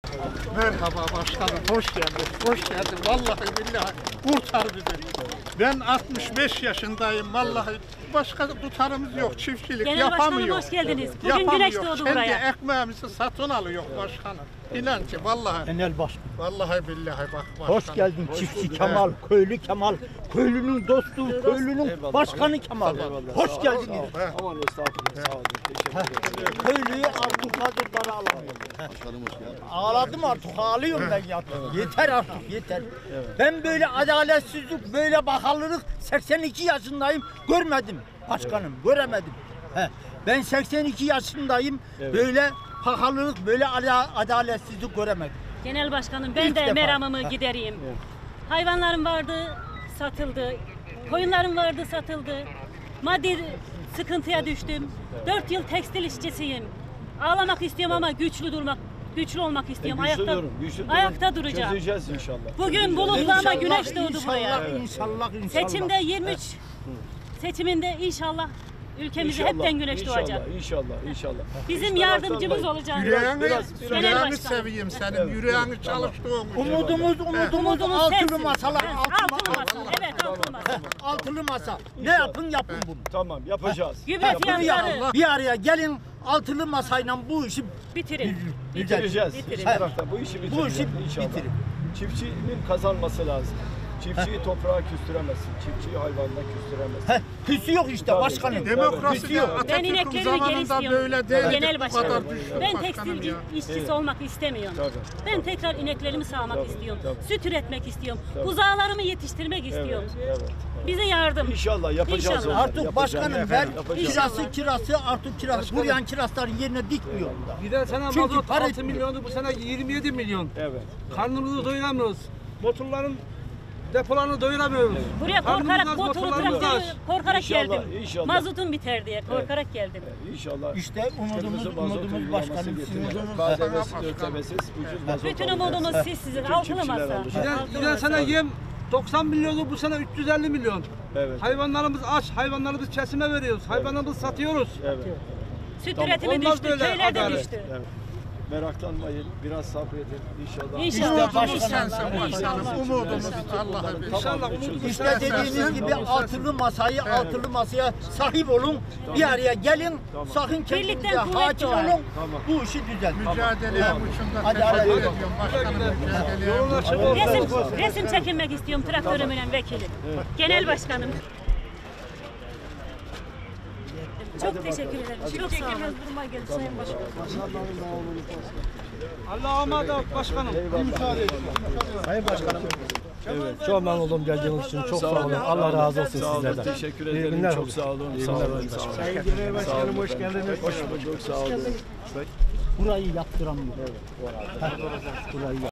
Merhaba başkanım, hoş geldin. Hoş geldin. Vallahi billahi kurtar bizi. Ben 65 yaşındayım vallahi. Başka tutarımız yok, çiftçilik Genel yapamıyor. başkanım hoş geldiniz. Bugün güneş doğdu Kendi buraya. ekmeğimizi satın alıyor başkanım. İnan ki vallahi. Genel başkan. Vallahi billahi bak başkanım. Hoş geldin çiftçi Kemal, köylü Kemal, köylünün dostu, köylünün başkanı Kemal. Hoş geldiniz. Aman estağfurullah, sağ olun. Teşekkür ederim. Köylüyü artık kadınları alamıyorum. Ağladım artık, ağlıyorum ben ya. Yeter artık, yeter. Ben böyle adaletsizlik, böyle bakalılık 82 yaşındayım, görmedim başkanım, göremedim. Ben 82 yaşındayım, böyle pahalılık, böyle adaletsizlik göremedim. Genel başkanım ben İlk de defa. meramımı gidereyim. Hayvanlarım vardı, satıldı. Koyunlarım vardı, satıldı. Maddi sıkıntıya düştüm. 4 yıl tekstil işçisiyim. Ağlamak istiyorum ama güçlü olmak istiyorum. Ayakta duracağım. Çözeceğiz inşallah. Bugün bulutlu ama güneş doğdu buraya. İnşallah. Seçimde 23 seçiminde inşallah ülkemize hepten güneş doğacak. İnşallah. Bizim yardımcımız olacak. Yüreğini seveyim senin, yüreğini çalıştığın. Umudumuz altılı sensin. masalar. Altılı masa. Evet, altılı masa. Altılı masa. Ne yapın bunu. Tamam, yapacağız. Gübre fiyatları Bir araya gelin altılı masayla bu işi bitirin. Bitireceğiz. Bitirin. İki tarafta bu işi bitireceğiz. Bu işi inşallah. bitirin. Çiftçinin kazanması lazım. Çiftçiyi toprağa küstüremezsin. Çiftçiyi hayvanına küstüremezsin. Küsü yok işte Tabii. başkanım. Demokrasi de Ben Atatürk'ün ineklerimi geri zamanında istiyorum. böyle değil. Genel Bu başkanım. kadar düştü Ben başkanım tekstilci ya. işçisi olmak istemiyorum. Tabii. Ben tekrar ineklerimi sağmak Tabii, istiyorum. tabii. Süt üretmek istiyorum. Tabii. Buzağlarımı yetiştirmek istiyorum. Evet. Bize yardım. İnşallah yapacağız İnşallah. onu. Artık Yapacağız. başkanım ben Yapacağız. kirası artık kirası. Buraya kirasların yerine dikmiyor. Giden sene Çünkü mazot para 6 etmiyor. milyondu, bu sene 27 milyon. Evet. Karnımızı doyuramıyoruz. Motorların depolarını doyuramıyoruz. Buraya Karnımız korkarak aç, motoru motorlarımız traktörü aç. korkarak İnşallah, geldim. inşallah. Mazotun biter diye korkarak geldim. İnşallah. İşte umudumuz başkanım. KDV'siz, ÖTV'siz, ucuz mazot Bütün alacağız. umudumuz sizin. Altılı çiftçiler masa. alacak. Giden sene yem 90 milyondu, bu sene 350 milyon. Evet. Hayvanlarımız aç, hayvanlarımızı kesime veriyoruz, hayvanlarımızı satıyoruz. Evet. Süt Tamam. üretimi Olmaz düştü, böyle köyler de adalet. düştü. Evet. Meraklanmayın, biraz sabredin inşallah. İnşallah. Umudumuz sensin başkanım, umudumuz Allah'a bir. İnşallah umudumuz İşte dediğiniz gibi altılı masaya sahip olun. Bir araya gelin. Sakın kendinize Birlikten kuvvet hakim doğar. olun. Bu işi düzelt. Mücadelem için de Hadi, teşekkür hadi. ediyorum başkanım. Yolun açık olsun. Resim çekilmek istiyorum traktörümün vekilim. Genel başkanım. Çok teşekkür ederim. Çok sağ olun. Duruma geldi Sayın Başkanım. Allah'a emanet başkanım. Çok memnun oldum geldiğiniz için. Çok sağ olun. Allah razı olsun Sağ olun, sizlerden. teşekkür İyi ederim. günler Çok olsun. sağ olun. İyi Sağ günler olun. olsun. Sağ olun. Sayın Genel Başkanım hoş geldiniz. Hoş bulduk. Sağ olun. Burayı yaptıramıyor. Burayı